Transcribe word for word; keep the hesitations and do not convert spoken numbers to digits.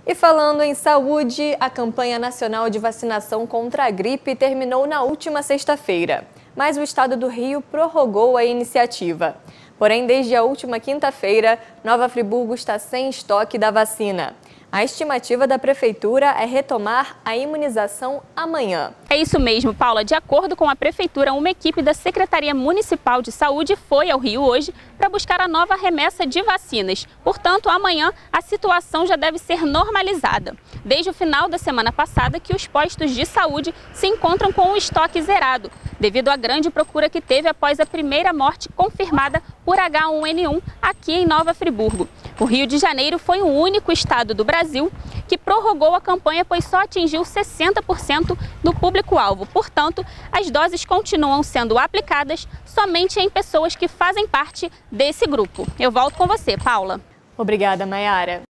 E falando em saúde, a campanha nacional de vacinação contra a gripe terminou na última sexta-feira, mas o estado do Rio prorrogou a iniciativa. Porém, desde a última quinta-feira, Nova Friburgo está sem estoque da vacina. A estimativa da Prefeitura é retomar a imunização amanhã. É isso mesmo, Paula. De acordo com a Prefeitura, uma equipe da Secretaria Municipal de Saúde foi ao Rio hoje para buscar a nova remessa de vacinas. Portanto, amanhã a situação já deve ser normalizada. Desde o final da semana passada que os postos de saúde se encontram com o estoque zerado, devido à grande procura que teve após a primeira morte confirmada por H um N um aqui em Nova Friburgo. O Rio de Janeiro foi o único estado do Brasil que prorrogou a campanha, pois só atingiu sessenta por cento do público-alvo. Portanto, as doses continuam sendo aplicadas somente em pessoas que fazem parte desse grupo. Eu volto com você, Paula. Obrigada, Mayara.